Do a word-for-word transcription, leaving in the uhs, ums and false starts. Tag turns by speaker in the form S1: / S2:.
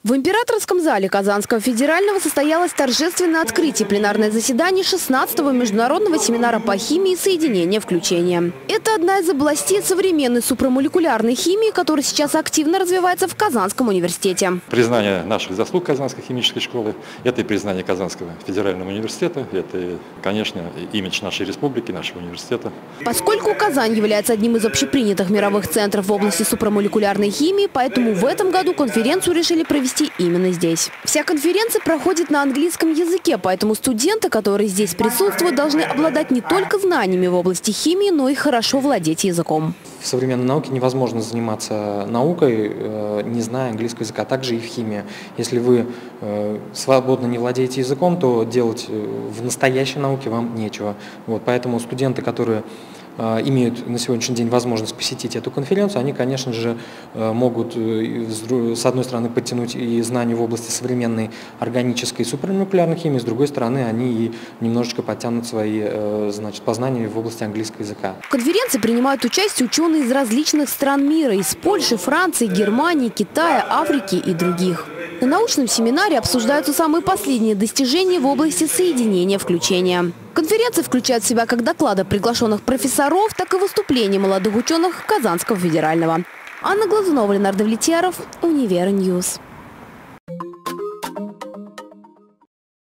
S1: В императорском зале Казанского федерального состоялось торжественное открытие пленарное заседание шестнадцатого международного семинара по химии соединения включения. Это одна из областей современной супрамолекулярной химии, которая сейчас активно развивается в Казанском университете.
S2: Признание наших заслуг Казанской химической школы, это и признание Казанского федерального университета, это, конечно, имидж нашей республики, нашего университета.
S1: Поскольку Казань является одним из общепринятых мировых центров в области супрамолекулярной химии, поэтому в этом году конференцию решили провести именно здесь. Вся конференция проходит на английском языке, поэтому студенты, которые здесь присутствуют, должны обладать не только знаниями в области химии, но и хорошо владеть языком.
S3: В современной науке невозможно заниматься наукой, не зная английского языка, также и в химии. Если вы свободно не владеете языком, то делать в настоящей науке вам нечего. Вот, поэтому студенты, которые имеют на сегодняшний день возможность посетить эту конференцию, они, конечно же, могут с одной стороны подтянуть и знания в области современной органической и супрамолекулярной химии, с другой стороны они и немножечко подтянут свои, значит, познания в области английского языка.
S1: В конференции принимают участие ученые из различных стран мира, из Польши, Франции, Германии, Китая, Африки и других. На научном семинаре обсуждаются самые последние достижения в области соединения включения. Конференция включает в себя как доклады приглашенных профессоров, так и выступления молодых ученых Казанского федерального. Анна Глазунова, Ленардо Влетьяров, Универньюз.